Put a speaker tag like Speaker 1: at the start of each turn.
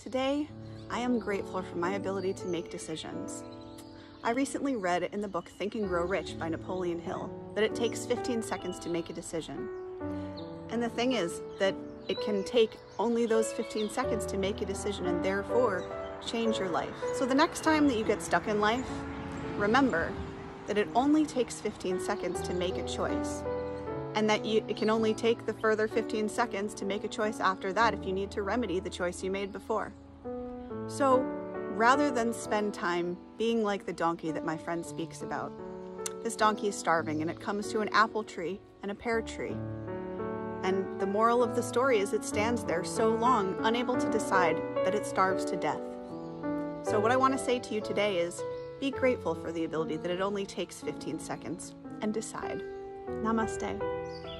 Speaker 1: Today, I am grateful for my ability to make decisions. I recently read in the book Think and Grow Rich by Napoleon Hill that it takes 15 seconds to make a decision. And the thing is that it can take only those 15 seconds to make a decision and therefore change your life. So the next time that you get stuck in life, remember that it only takes 15 seconds to make a choice, and that it can only take the further 15 seconds to make a choice after that if you need to remedy the choice you made before. So rather than spend time being like the donkey that my friend speaks about, this donkey is starving and it comes to an apple tree and a pear tree. And the moral of the story is it stands there so long, unable to decide, that it starves to death. So what I want to say to you today is, be grateful for the ability that it only takes 15 seconds and decide. Namaste.